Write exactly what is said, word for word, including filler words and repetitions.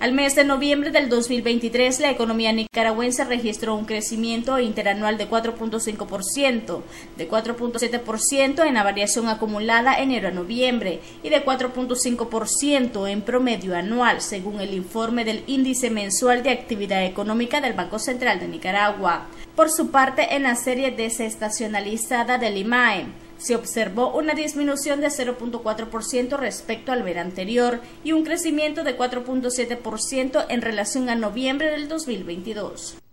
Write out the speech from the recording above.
Al mes de noviembre del dos mil veintitrés, la economía nicaragüense registró un crecimiento interanual de cuatro punto cinco por ciento, de cuatro punto siete por ciento en la variación acumulada enero a noviembre y de cuatro punto cinco por ciento en promedio anual, según el informe del Índice Mensual de Actividad Económica del Banco Central de Nicaragua. Por su parte, en la serie desestacionalizada del I M A E, se observó una disminución de cero punto cuatro por ciento respecto al mes anterior y un crecimiento de cuatro punto siete por ciento en relación a noviembre del dos mil veintidós.